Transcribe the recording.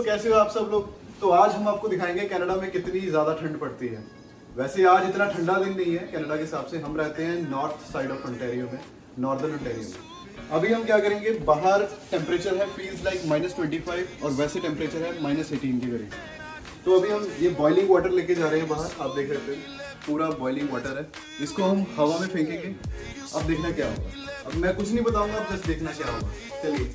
कैसे हो आप सब लोग। तो आज हम आपको दिखाएंगे कनाडा में कितनी ज्यादा ठंड पड़ती है। वैसे आज इतना ठंडा दिन नहीं है कनाडा के हिसाब से, हम रहते हैं नॉर्थ साइड ऑफ ओंटारियो में, नॉर्दर्न ओंटारियो में। अभी हम क्या करेंगे, बाहर टेम्परेचर है फील्स लाइक -25 और वैसे टेम्परेचर है -18 के करीब। तो अभी हम ये बॉइलिंग वाटर लेके जा रहे हैं बाहर, आप देख रहे हैं पूरा बॉइलिंग वाटर है। इसको हम हवा में फेंकेंगे, अब देखना क्या होगा। अब मैं कुछ नहीं बताऊंगा, अब जस्ट देखना क्या होगा। चलिए